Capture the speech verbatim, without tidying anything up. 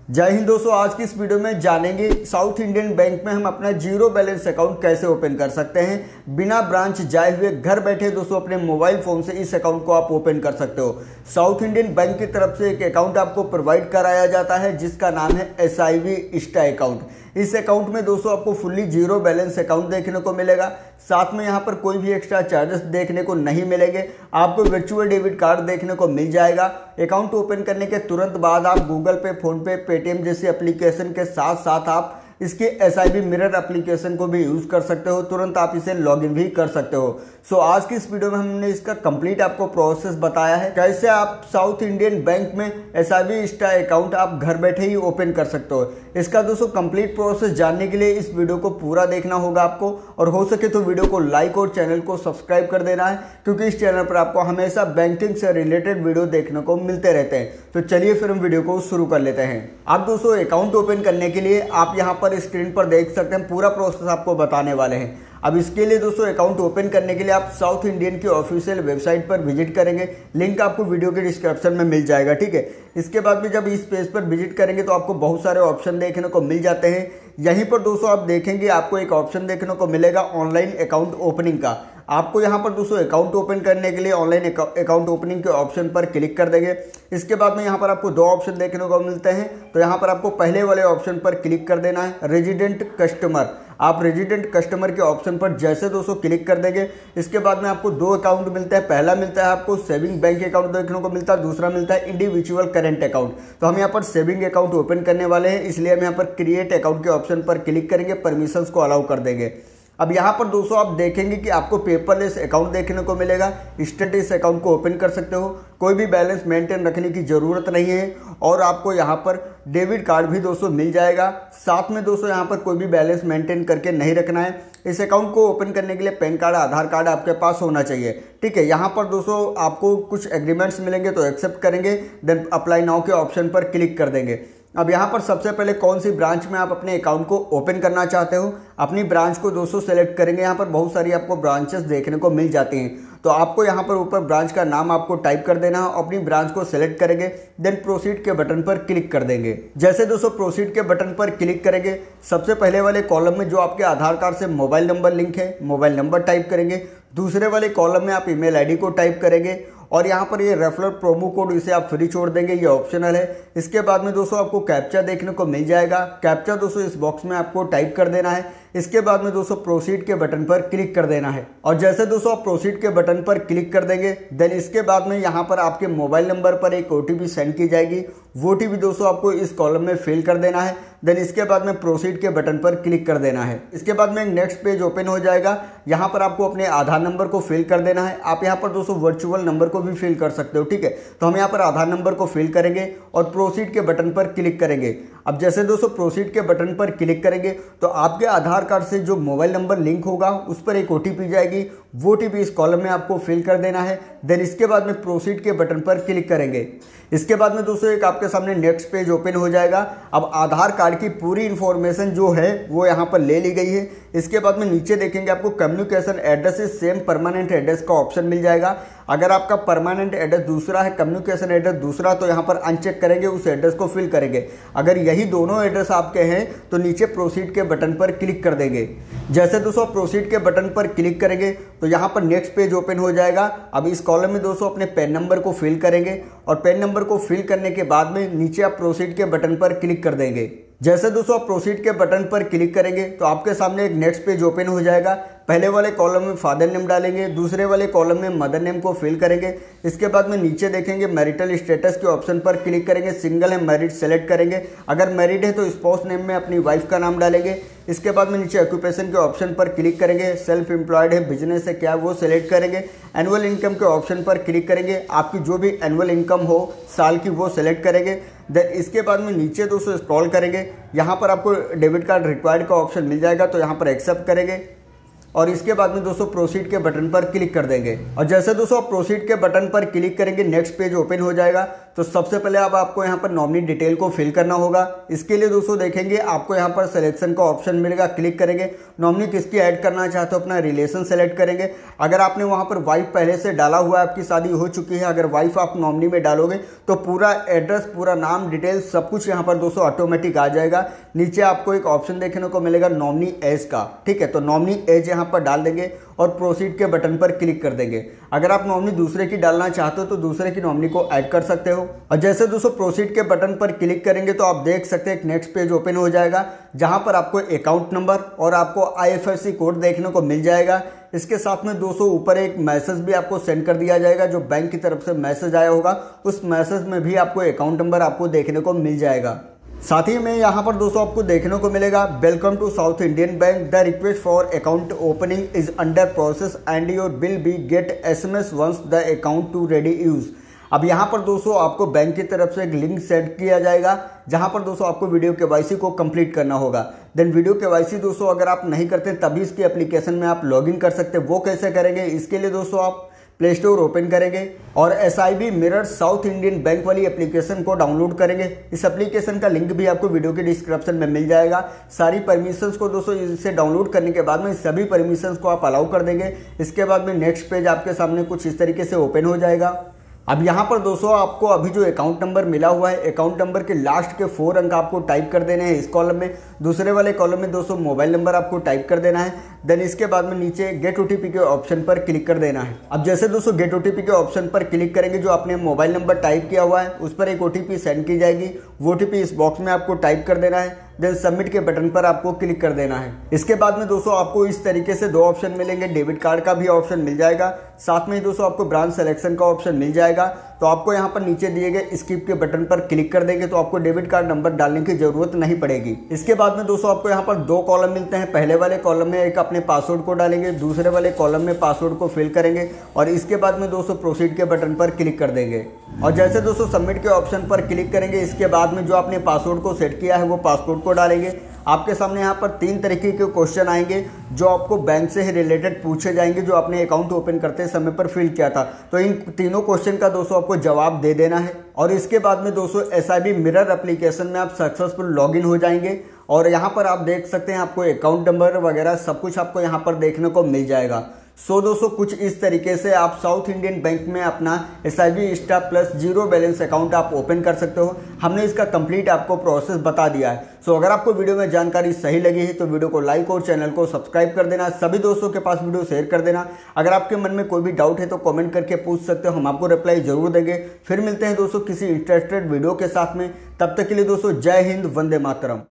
जय हिंद दोस्तों, आज की इस वीडियो में जानेंगे साउथ इंडियन बैंक में हम अपना जीरो बैलेंस अकाउंट कैसे ओपन कर सकते हैं। बिना ब्रांच जाए हुए घर बैठे दोस्तों अपने मोबाइल फोन से इस अकाउंट को आप ओपन कर सकते हो। साउथ इंडियन बैंक की तरफ से एक अकाउंट आपको प्रोवाइड कराया जाता है जिसका नाम है S I B insta account. इस अकाउंट में दोस्तों आपको फुल्ली जीरो बैलेंस अकाउंट देखने को मिलेगा। साथ में यहाँ पर कोई भी एक्स्ट्रा चार्जेस देखने को नहीं मिलेंगे। आपको वर्चुअल डेबिट कार्ड देखने को मिल जाएगा। अकाउंट ओपन करने के तुरंत बाद आप गूगल पे, फोन पे, पेटीएम जैसे एप्लीकेशन के साथ साथ आप इसके S I B mirror application को भी यूज कर सकते हो। तुरंत आप इसे लॉगिन भी कर सकते हो। सो आज की इस वीडियो में हमने इसका कंप्लीट आपको प्रोसेस बताया है, कैसे आप साउथ इंडियन बैंक में S I B insta account आप घर बैठे ही ओपन कर सकते हो। इसका दोस्तों कंप्लीट प्रोसेस जानने के लिए इस वीडियो को पूरा देखना होगा आपको, और हो सके तो वीडियो को लाइक और चैनल को सब्सक्राइब कर देना है, क्योंकि इस चैनल पर आपको हमेशा बैंकिंग से रिलेटेड वीडियो देखने को मिलते रहते हैं। तो चलिए फिर हम वीडियो को शुरू कर लेते हैं। आप दोस्तों अकाउंट ओपन करने के लिए आप यहाँ पर स्क्रीन पर देख सकते हैं, पूरा प्रोसेस आपको बताने वाले हैं। अब इसके लिए दोस्तों अकाउंट ओपन करने के लिए आप साउथ इंडियन की ऑफिशियल वेबसाइट पर विजिट करेंगे। लिंक आपको वीडियो के डिस्क्रिप्शन में मिल जाएगा, ठीक है। इसके बाद में जब इस पेज पर विजिट करेंगे तो आपको बहुत सारे ऑप्शन देखने को मिल जाते हैं। यहीं पर दोस्तों आप देखेंगे आपको एक ऑप्शन देखने को मिलेगा ऑनलाइन अकाउंट ओपनिंग का। आपको यहाँ पर दोस्तों अकाउंट ओपन करने के लिए ऑनलाइन अकाउंट ओपनिंग के ऑप्शन पर क्लिक कर देंगे। इसके बाद में यहाँ पर आपको दो ऑप्शन देखने को मिलते हैं। तो यहाँ पर आपको पहले वाले ऑप्शन पर क्लिक कर देना है, रेजिडेंट कस्टमर। आप रेजिडेंट कस्टमर के ऑप्शन पर जैसे दोस्तों क्लिक कर देंगे, इसके बाद में आपको दो अकाउंट मिलता है। पहला मिलता है आपको सेविंग बैंक अकाउंट देखने को मिलता है, दूसरा मिलता है इंडिविजुअल करेंट अकाउंट। तो हम यहाँ पर सेविंग अकाउंट ओपन करने वाले हैं, इसलिए हम यहाँ पर क्रिएट अकाउंट के ऑप्शन पर क्लिक करेंगे, परमिशंस को अलाउ कर देंगे। अब यहाँ पर दोस्तों आप देखेंगे कि आपको पेपरलेस अकाउंट देखने को मिलेगा। इंस्टेंट इस अकाउंट को ओपन कर सकते हो, कोई भी बैलेंस मेंटेन रखने की जरूरत नहीं है, और आपको यहाँ पर डेबिट कार्ड भी दोस्तों मिल जाएगा। साथ में दोस्तों यहाँ पर कोई भी बैलेंस मेंटेन करके नहीं रखना है। इस अकाउंट को ओपन करने के लिए पैन कार्ड, आधार कार्ड आपके पास होना चाहिए, ठीक है। यहाँ पर दोस्तों आपको कुछ एग्रीमेंट्स मिलेंगे तो एक्सेप्ट करेंगे, देन अप्लाई नाउ के ऑप्शन पर क्लिक कर देंगे। अब यहाँ पर सबसे पहले कौन सी ब्रांच में आप अपने अकाउंट को ओपन करना चाहते हो, अपनी ब्रांच को दोस्तों सेलेक्ट करेंगे। यहाँ पर बहुत सारी आपको ब्रांचेस देखने को मिल जाती हैं, तो आपको यहाँ पर ऊपर ब्रांच का नाम आपको टाइप कर देना है, अपनी ब्रांच को सेलेक्ट करेंगे, देन प्रोसीड के बटन पर क्लिक कर देंगे। जैसे दोस्तों प्रोसीड के बटन पर क्लिक करेंगे, सबसे पहले वाले कॉलम में जो आपके आधार कार्ड से मोबाइल नंबर लिंक है, मोबाइल नंबर टाइप करेंगे। दूसरे वाले कॉलम में आप ईमेल आईडी को टाइप करेंगे, और यहाँ पर ये रेफरल प्रोमो कोड इसे आप फ्री छोड़ देंगे, ये ऑप्शनल है। इसके बाद में दोस्तों आपको कैप्चा देखने को मिल जाएगा। कैप्चा दोस्तों इस बॉक्स में आपको टाइप कर देना है। इसके बाद में दोस्तों प्रोसीड के बटन पर क्लिक कर देना है, और जैसे दोस्तों आप प्रोसीड के बटन पर क्लिक कर देंगे, देन इसके बाद में यहाँ पर आपके मोबाइल नंबर पर एक ओटीपी सेंड की जाएगी। वो ओटीपी दोस्तों आपको इस कॉलम में फिल कर देना है। देन इसके बाद में प्रोसीड के बटन पर क्लिक कर देना है। इसके बाद में एक नेक्स्ट पेज ओपन हो जाएगा। यहाँ पर आपको अपने आधार नंबर को फिल कर देना है। आप यहाँ पर दोस्तों वर्चुअल नंबर को भी फिल कर सकते हो, ठीक है। तो हम यहाँ पर आधार नंबर को फिल करेंगे और प्रोसीड के बटन पर क्लिक करेंगे। अब जैसे दोस्तों प्रोसीड के बटन पर क्लिक करेंगे तो आपके आधार कार्ड से जो मोबाइल नंबर लिंक होगा उस पर एक ओटीपी जाएगी। वो ओटीपी इस कॉलम में आपको फिल कर देना है। देन इसके बाद में प्रोसीड के बटन पर क्लिक करेंगे। इसके बाद में दोस्तों एक आपके सामने नेक्स्ट पेज ओपन हो जाएगा। अब आधार कार्ड की पूरी इंफॉर्मेशन जो है वो यहाँ पर ले ली गई है। इसके बाद में नीचे देखेंगे आपको कम्युनिकेशन एड्रेस से सेम परमानेंट एड्रेस का ऑप्शन मिल जाएगा। अगर आपका परमानेंट एड्रेस दूसरा है, कम्युनिकेशन एड्रेस दूसरा, तो यहाँ पर अनचेक करेंगे, उस एड्रेस को फिल करेंगे। अगर यही दोनों एड्रेस आपके हैं तो नीचे प्रोसीड के बटन पर क्लिक कर देंगे। जैसे दोस्तों प्रोसीड के बटन पर क्लिक करेंगे तो यहाँ पर नेक्स्ट पेज ओपन हो जाएगा। अब इस कॉलम में दोस्तों अपने पैन नंबर को फिल करेंगे, और पैन नंबर को फिल करने के बाद में नीचे आप प्रोसीड के बटन पर क्लिक कर देंगे। जैसे दोस्तों आप प्रोसीड के बटन पर क्लिक करेंगे तो आपके सामने एक नेक्स्ट पेज ओपन हो जाएगा। पहले वाले कॉलम में फादर नेम डालेंगे, दूसरे वाले कॉलम में मदर नेम को फिल करेंगे। इसके बाद में नीचे देखेंगे मैरिटल स्टेटस के ऑप्शन पर क्लिक करेंगे, सिंगल है मैरिड सेलेक्ट करेंगे। अगर मैरिड है तो स्पाउस नेम में अपनी वाइफ का नाम डालेंगे। इसके बाद में नीचे ऑक्यूपेशन के ऑप्शन पर क्लिक करेंगे, सेल्फ एम्प्लॉयड है, बिजनेस है, क्या वो सेलेक्ट करेंगे। एनुअल इनकम के ऑप्शन पर क्लिक करेंगे, आपकी जो भी एनुअल इनकम हो साल की वो सेलेक्ट करेंगे। देन इसके बाद में नीचे दोस्तों स्क्रॉल करेंगे, यहाँ पर आपको डेबिट कार्ड रिक्वायर्ड का ऑप्शन मिल जाएगा, तो यहाँ पर एक्सेप्ट करेंगे, और इसके बाद में दोस्तों प्रोसीड के बटन पर क्लिक कर देंगे। और जैसे दोस्तों आप प्रोसीड के बटन पर क्लिक करेंगे नेक्स्ट पेज ओपन हो जाएगा। तो सबसे पहले अब आपको यहाँ पर नॉमिनी डिटेल को फिल करना होगा। इसके लिए दोस्तों देखेंगे आपको यहाँ पर सिलेक्शन का ऑप्शन मिलेगा, क्लिक करेंगे। नॉमिनी किसकी ऐड करना चाहते हो, अपना रिलेशन सेलेक्ट करेंगे। अगर आपने वहाँ पर वाइफ पहले से डाला हुआ है, आपकी शादी हो चुकी है, अगर वाइफ आप नॉमिनी में डालोगे तो पूरा एड्रेस, पूरा नाम, डिटेल सब कुछ यहाँ पर दोस्तों ऑटोमेटिक आ जाएगा। नीचे आपको एक ऑप्शन देखने को मिलेगा नॉमिनी एज का, ठीक है। तो नॉमिनी एज यहाँ पर डाल देंगे और प्रोसीड के बटन पर क्लिक कर देंगे। अगर आप नॉमिनी दूसरे की डालना चाहते हो तो दूसरे की नॉमिनी को ऐड कर सकते हो। और जैसे दोस्तों प्रोसीड के बटन पर क्लिक करेंगे तो आप देख सकते हैं एक नेक्स्ट पेज ओपन हो जाएगा, जहां पर आपको अकाउंट नंबर और आपको I F S C code देखने को मिल जाएगा। इसके साथ में दोस्तों ऊपर एक मैसेज भी आपको सेंड कर दिया जाएगा, जो बैंक की तरफ से मैसेज आया होगा उस मैसेज में भी आपको अकाउंट नंबर आपको देखने को मिल जाएगा। साथ ही में यहाँ पर दोस्तों आपको देखने को मिलेगा welcome to South Indian bank, the request for account opening is under process and your will be get S M S once the account to ready use. अब यहाँ पर दोस्तों आपको बैंक की तरफ से एक लिंक सेंड किया जाएगा, जहाँ पर दोस्तों आपको वीडियो केवाईसी को कंप्लीट करना होगा। देन वीडियो केवाईसी दोस्तों अगर आप नहीं करते तभी इसकी एप्लीकेशन में आप लॉगिन कर सकते हैं। वो कैसे करेंगे, इसके लिए दोस्तों आप प्ले स्टोर ओपन करेंगे और S I B mirror South Indian bank वाली एप्लीकेशन को डाउनलोड करेंगे। इस एप्लीकेशन का लिंक भी आपको वीडियो के डिस्क्रिप्शन में मिल जाएगा। सारी परमिशंस को दोस्तों इसे डाउनलोड करने के बाद में सभी परमिशंस को आप अलाउ कर देंगे। इसके बाद में नेक्स्ट पेज आपके सामने कुछ इस तरीके से ओपन हो जाएगा। अब यहाँ पर दोस्तों आपको अभी जो अकाउंट नंबर मिला हुआ है, अकाउंट नंबर के लास्ट के फोर अंक आपको टाइप कर देने हैं इस कॉलम में। दूसरे वाले कॉलम में दोस्तों मोबाइल नंबर आपको टाइप कर देना है। देन इसके बाद में नीचे गेट ओटीपी के ऑप्शन पर क्लिक कर देना है। अब जैसे दोस्तों गेट ओटीपी के ऑप्शन पर क्लिक करेंगे, जो आपने मोबाइल नंबर टाइप किया हुआ है उस पर एक ओटीपी सेंड की जाएगी। वो ओटीपी इस बॉक्स में आपको टाइप कर देना है। देन सबमिट के बटन पर आपको क्लिक कर देना है। इसके बाद में दोस्तों आपको इस तरीके से दो ऑप्शन मिलेंगे, डेबिट कार्ड का भी ऑप्शन मिल जाएगा, साथ में ही दोस्तों आपको ब्रांच सिलेक्शन का ऑप्शन मिल जाएगा। तो आपको यहाँ पर नीचे दिए गए स्किप के बटन पर क्लिक कर देंगे तो आपको डेबिट कार्ड नंबर डालने की जरूरत नहीं पड़ेगी। इसके बाद में दोस्तों आपको यहाँ पर दो कॉलम मिलते हैं। पहले वाले कॉलम में एक अपने पासवर्ड को डालेंगे, दूसरे वाले कॉलम में पासवर्ड को फिल करेंगे और इसके बाद में दोस्तों प्रोसीड के बटन पर क्लिक कर देंगे। और जैसे दोस्तों सबमिट के ऑप्शन पर क्लिक करेंगे, इसके बाद में जो आपने पासवर्ड को सेट किया है वो पासवर्ड को डालेंगे। आपके सामने यहाँ पर तीन तरीके के क्वेश्चन आएंगे जो आपको बैंक से ही रिलेटेड पूछे जाएंगे, जो आपने अकाउंट ओपन करते समय पर फिल किया था। तो इन तीनों क्वेश्चन का दोस्तों आपको जवाब दे देना है। और इसके बाद में दोस्तों S I B mirror application में आप सक्सेसफुल लॉगिन हो जाएंगे और यहाँ पर आप देख सकते हैं आपको अकाउंट नंबर वगैरह सब कुछ आपको यहाँ पर देखने को मिल जाएगा। सो दोस्तों कुछ इस तरीके से आप साउथ इंडियन बैंक में अपना S I B star plus zero balance account आप ओपन कर सकते हो। हमने इसका कंप्लीट आपको प्रोसेस बता दिया है। सो अगर आपको वीडियो में जानकारी सही लगी है तो वीडियो को लाइक और चैनल को सब्सक्राइब कर देना। सभी दोस्तों के पास वीडियो शेयर कर देना। अगर आपके मन में कोई भी डाउट है तो कमेंट करके पूछ सकते हो, हम आपको रिप्लाई जरूर देंगे। फिर मिलते हैं दोस्तों किसी इंटरेस्टेड वीडियो के साथ में। तब तक के लिए दोस्तों जय हिंद, वंदे मातरम।